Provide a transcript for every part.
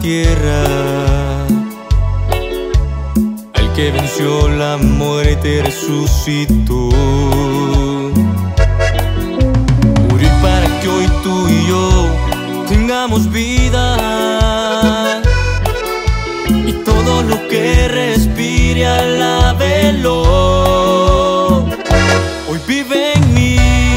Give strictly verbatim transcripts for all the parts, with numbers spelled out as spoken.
tierra, al que venció la muerte y resucitó. Murió para que hoy tú y yo tengamos vida, y todo lo que respire alábelo. Hoy vive en mí,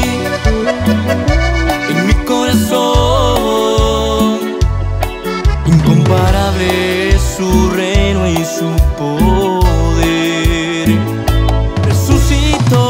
en mi corazón. Incomparable es su reino y su poder. Resucitó,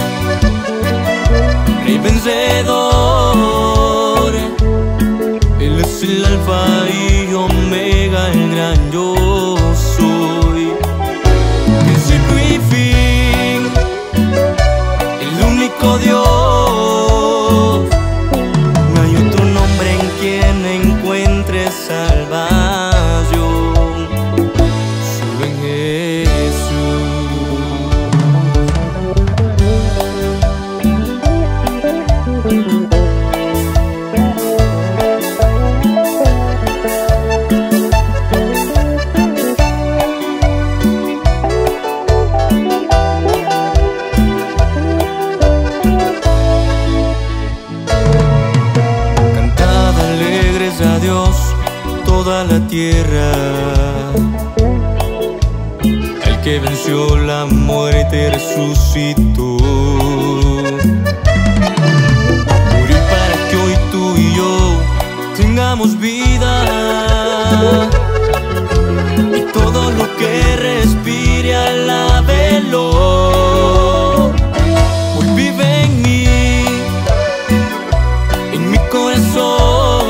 Rey vencedor. Él es el alfa y omega, el gran yo soy. Principio y fin, el único Dios. No hay otro nombre en quien encuentre salvación, solo en Jesús. A Dios toda la tierra, al que venció la muerte y resucitó. Murió para que hoy tú y yo tengamos vida, y todo lo que respire alábelo. Hoy vive en mí, en mi corazón.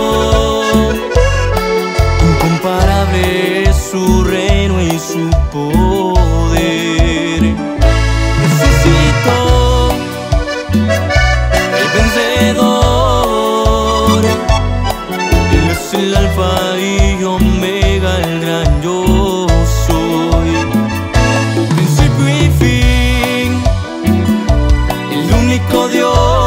Incomparable es su reino y su poder. Resucitó, el vencedor. Él es el alfa y omega, el gran yo soy. Principio y fin, el único Dios.